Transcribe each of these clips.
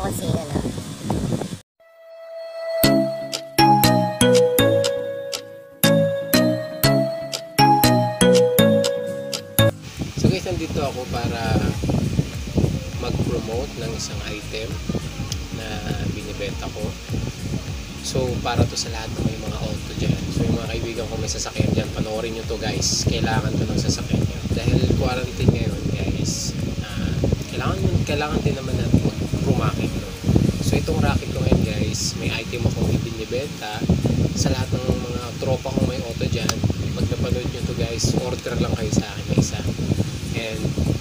nyo kung sino, no? So guys, nandito ako para mag-promote ng isang item na binibenta ko. So para to sa lahat ng may mga auto dyan. So yung mga kaibigan ko may sasakyan dyan, panoorin nyo to guys. Kailangan to ng sasakyan nyo. Dahil quarantine ngayon guys, kailangan din naman natin mag-rumakit, no? So itong racket ko ngayon guys, may item akong ibinibenta sa lahat ng mga tropa kong may auto dyan. Pag napanood nyo to guys, order lang kayo sa akin na isa. And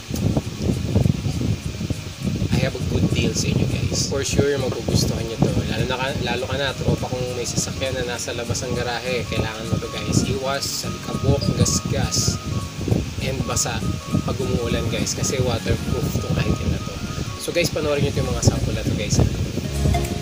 I have a good deal sa inyo guys. For sure magugustuhan nyo to. Lalo ka na, tropa kung may sasakyan na nasa labas ng garahe. Kailangan mo to guys. Iwas, salikabok, gas-gas, and basa pag umuulan guys. Kasi waterproof tong item na to. So guys, panoorin nyo yung mga sample na to guys.